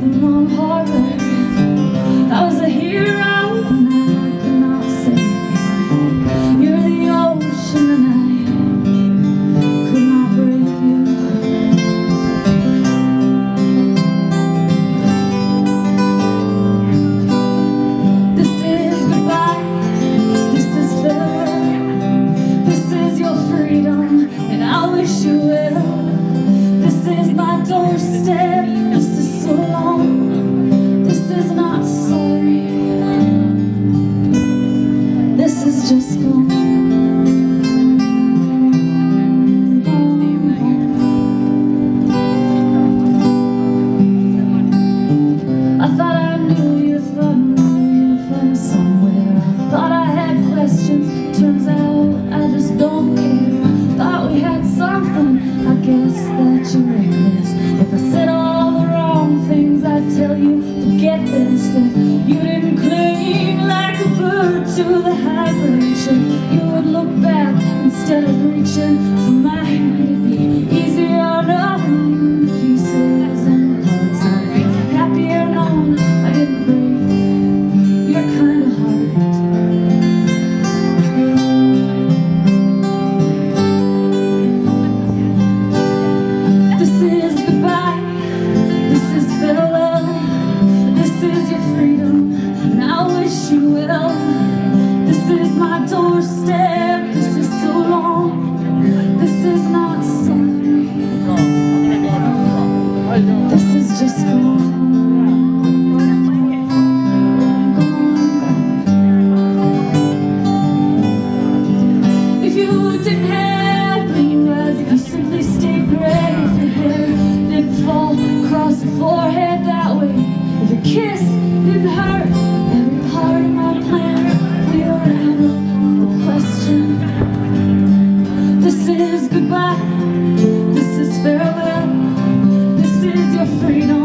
the wrong harbor. I was a hero when I could not save. You're the ocean and I could not break you. This is goodbye, this is farewell, this is your freedom, and I wish you well. This is my doorstep, this is so long, this is not sorry, this is just gone. I thought I knew you from somewhere. I thought I had questions, turns out I just don't care. Thought we had something, I guess that you're reckless. If I said all the wrong things, I'd tell you, forget this. If you didn't cling like a bird to the high branch, and you would look back instead of reaching for my hand, it'd be easier knowing pieces and parts. I'd be happier knowing I didn't break your kind of heart. This is goodbye, this is farewell, this is your freedom, and I wish you well. This is my doorstep, this is so long, this is not sorry, this is just gone. If you didn't have blue eyes, if you simply stayed gray, if your hair didn't fall across your forehead that way, if your kiss didn't hurt every part of my plan, we are out of the question. This is goodbye, this is farewell, this is your freedom.